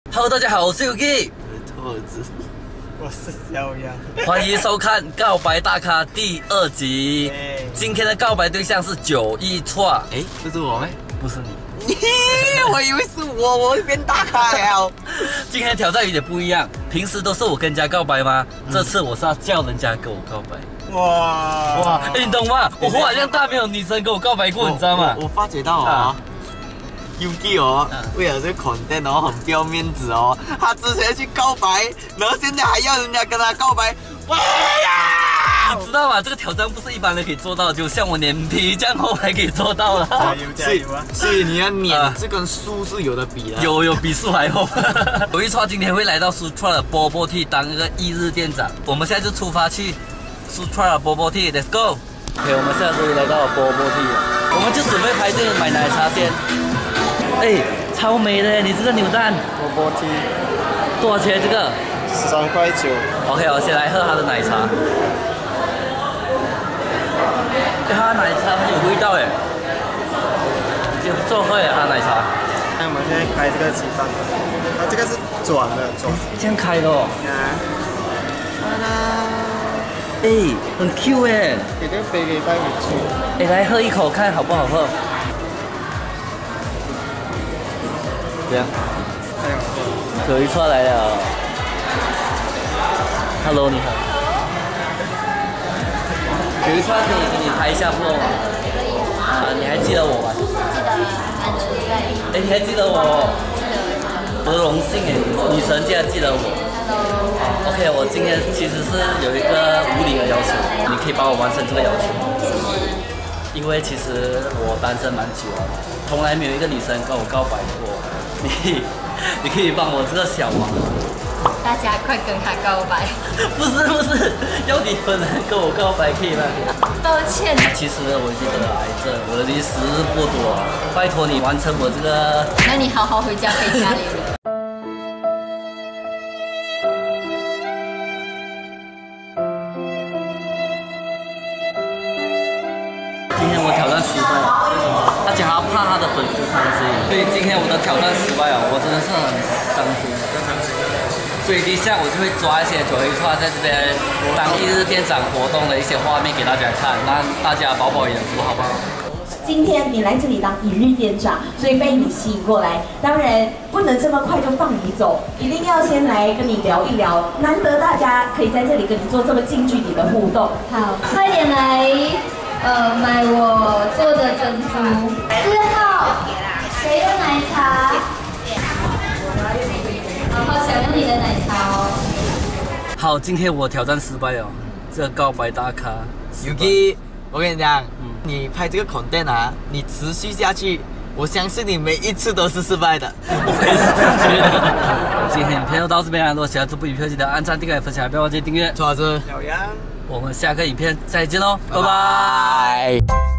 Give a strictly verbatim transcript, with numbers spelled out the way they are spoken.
Hello， 大家好，我是 Yuki， 兔子， 我是小杨， 欢迎收看《告白大咖》第二集。今天的告白对象是九一串， 哎，不是我吗？ 不是你， 我以为是我，我会变大咖了。 今天挑战有点不一样，平时都是我跟人家告白吗？嗯、这次我是要叫人家跟我告白。 哇哇，欸、你懂吗？我好像大没有女生跟我告白过，你知道吗？ 我, 我, 我发觉到啊。Yuki 哦，为了这 content 哦，很不要面子哦。他之前去告白，然后现在还要人家跟他告白，哇呀！ 你知道吗？这个挑战不是一般人可以做到的，就像我脸皮这样厚还可以做到了。 加油加油啊！ 所以你要脸，这跟书是有的比的。 有有比书还厚。有一串今天会来到 Sutra 的 Bobo Tea 当一个一日店长，我们现在就出发去 Sutra 的 Bobo Tea，Let's go。OK， 我们现在终于来到了 Bobo Tea 了，我们就准备排队买奶茶先。哎、欸，超美的！你这个扭蛋， 波波 T， 多少钱？这个十三块九。 OK， 我先来喝它的奶茶。欸、它的奶茶很有味道哎，已经不错喝耶，它的奶茶。 那我们现在开这个鸡蛋，它这个是转的，转。 这样开的哦。 啊。 哎、欸，很 Q 哎。 给这个杯给带回去。 哎、欸，来喝一口看好不好喝？这样，有一串来了。Hello， 你好。有一串可以给你拍一下不吗？啊，你还记得我吗？ 记得，蛮纯粹。 哎，你还记得我？ 记得，记得。 我的荣幸哎，女神竟然记得我。Hello。OK， 我今天其实是有一个无理的要求，你可以帮我完成这个要求。 什么呢？ 因为其实我单身蛮久了，从来没有一个女生跟我告白过。你，你可以帮我这个小忙。 大家快跟他告白！ 不是不是，要你本人跟我告白可以吗？ 抱歉。 其实呢，我已经得了癌症，我的时日不多，拜托你完成我这个。 那你好好回家陪家里人。 今天我挑战失败了，他讲他怕他的粉丝伤心，所以今天我的挑战失败了，我真的是很伤心，很伤心。所以等一下我就会抓一些九一串在这边当一日店长活动的一些画面给大家看，让大家饱饱眼福，好不好？ 今天你来这里当一日店长，所以被你吸引过来，当然不能这么快就放你走，一定要先来跟你聊一聊。难得大家可以在这里跟你做这么近距离的互动， 好，快点来。呃，买我做的珍珠。四号，谁的奶茶？好好享用你的奶茶哦。 好，今天我挑战失败了，这个告白大咖。 Yuki， 我跟你讲，嗯、你拍这个 content 啊，你持续下去，我相信你每一次都是失败的。 我也是这样觉得。今天影片就到这边了，如果喜欢这部影片，记得按赞、订阅、分享，不要忘记订阅。 抓子， 小杨。 我们下个影片再见喽，拜拜。